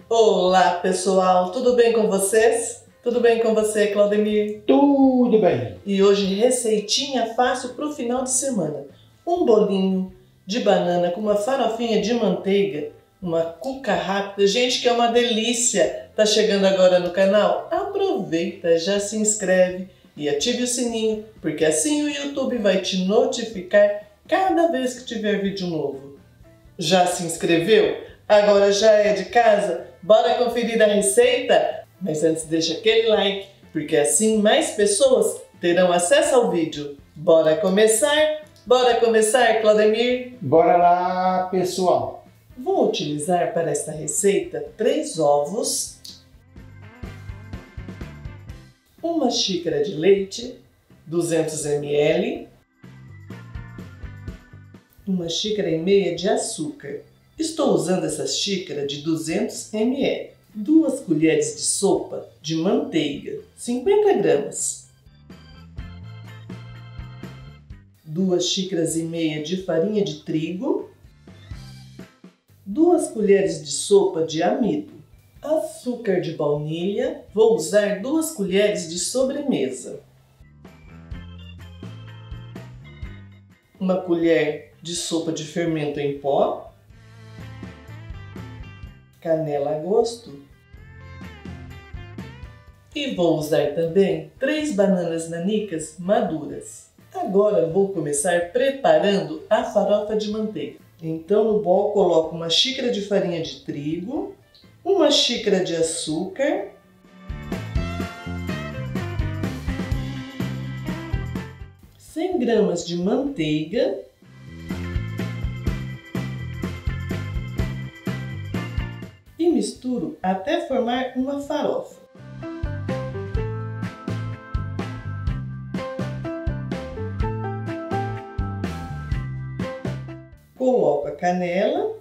Olá pessoal, tudo bem com vocês? Tudo bem com você, Claudemir? Tudo bem. E hoje receitinha fácil para o final de semana. Um bolinho de banana com uma farofinha de manteiga, uma cuca rápida. Gente, que é uma delícia! Tá chegando agora no canal? Aproveita, já se inscreve e ative o sininho, porque assim o YouTube vai te notificar cada vez que tiver vídeo novo. Já se inscreveu? Agora já é de casa? Bora conferir a receita? Mas antes deixa aquele like, porque assim mais pessoas terão acesso ao vídeo. Bora começar? Bora começar, Claudemir? Bora lá, pessoal. Vou utilizar para esta receita 3 ovos, uma xícara de leite, 200 ml, uma xícara e meia de açúcar. Estou usando essa xícara de 200 ml. 2 colheres de sopa de manteiga, 50 gramas. 2 xícaras e meia de farinha de trigo. 2 colheres de sopa de amido. Açúcar de baunilha. Vou usar 2 colheres de sobremesa. 1 colher de sopa de fermento em pó. Canela a gosto. E vou usar também 3 bananas nanicas maduras. Agora vou começar preparando a farofa de manteiga. Então no bol coloco 1 xícara de farinha de trigo, 1 xícara de açúcar, 100 gramas de manteiga, e misturo até formar uma farofa. Coloco a canela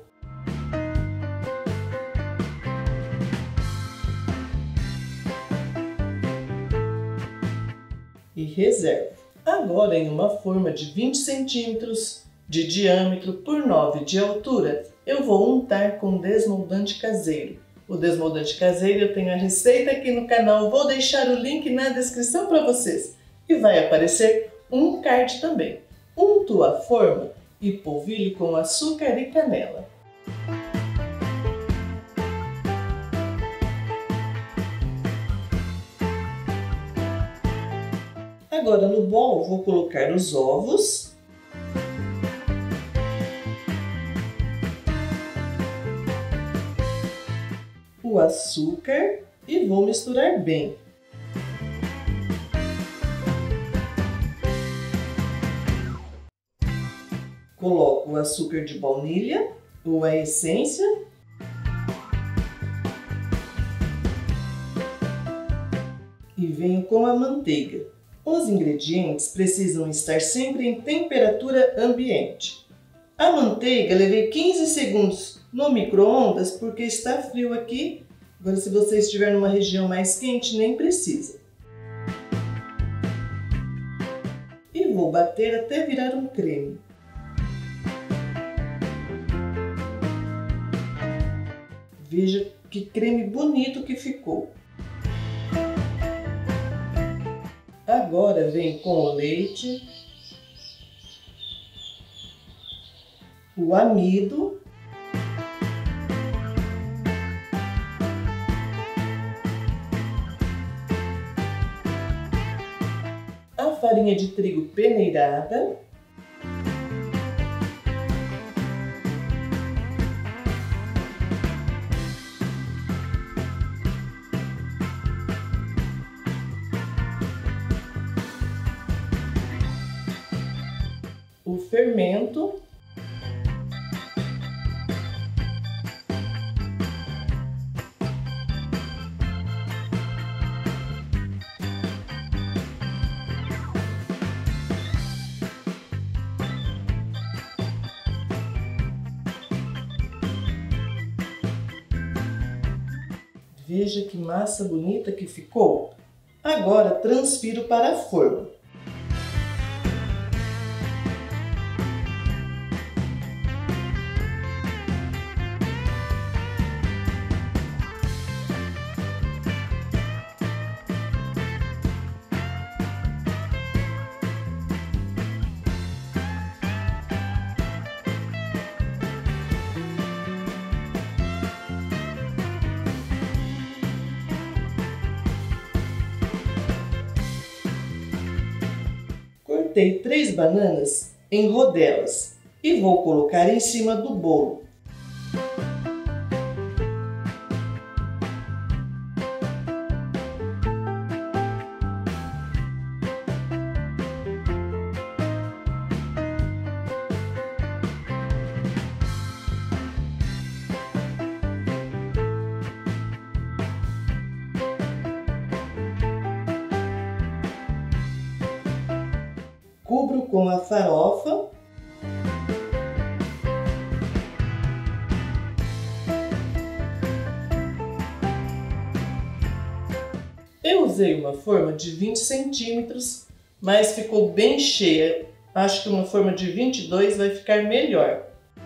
e reservo. Agora, em uma forma de 20 centímetros de diâmetro por 9 de altura, eu vou untar com desmoldante caseiro. O desmoldante caseiro eu tenho a receita aqui no canal, vou deixar o link na descrição para vocês. E vai aparecer um card também. Unto a forma e polvilho com açúcar e canela. Agora no bol vou colocar os ovos, o açúcar e vou misturar bem. Coloco o açúcar de baunilha ou a essência e venho com a manteiga. Os ingredientes precisam estar sempre em temperatura ambiente. A manteiga levei 15 segundos no micro-ondas porque está frio aqui. Agora, se você estiver numa região mais quente, nem precisa. E vou bater até virar um creme. Veja que creme bonito que ficou. Agora vem com o leite, o amido, a farinha de trigo peneirada, o fermento, veja que massa bonita que ficou. Agora transfiro para a forma. cortei 3 bananas em rodelas e vou colocar em cima do bolo. Cubro com a farofa. Eu usei uma forma de 20 centímetros, mas ficou bem cheia. Acho que uma forma de 22 vai ficar melhor.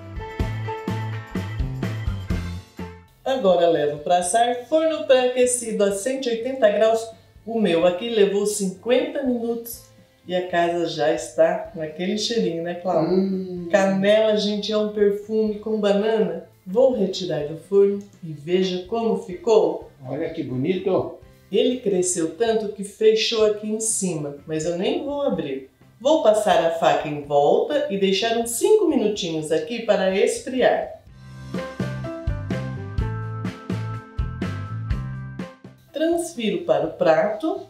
Agora levo para assar, forno pré-aquecido a 180 graus. O meu aqui levou 50 minutos. E a casa já está naquele cheirinho, né, Cláudia? Canela, gente, é um perfume com banana. Vou retirar do forno e veja como ficou. Olha que bonito. Ele cresceu tanto que fechou aqui em cima, mas eu nem vou abrir. Vou passar a faca em volta e deixar uns 5 minutinhos aqui para esfriar. Transfiro para o prato.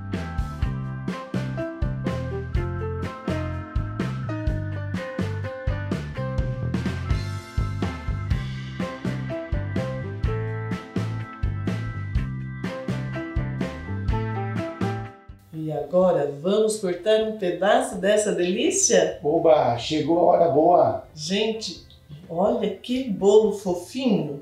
E agora vamos cortar um pedaço dessa delícia? Oba, chegou a hora boa. Gente, olha que bolo fofinho!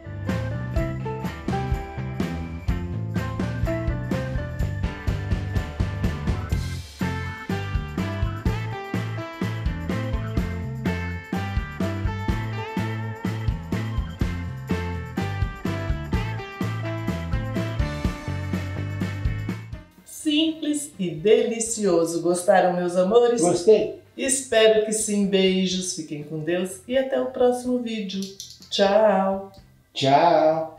Simples e delicioso. Gostaram, meus amores? Gostei. Espero que sim. Beijos, fiquem com Deus e até o próximo vídeo. Tchau! Tchau.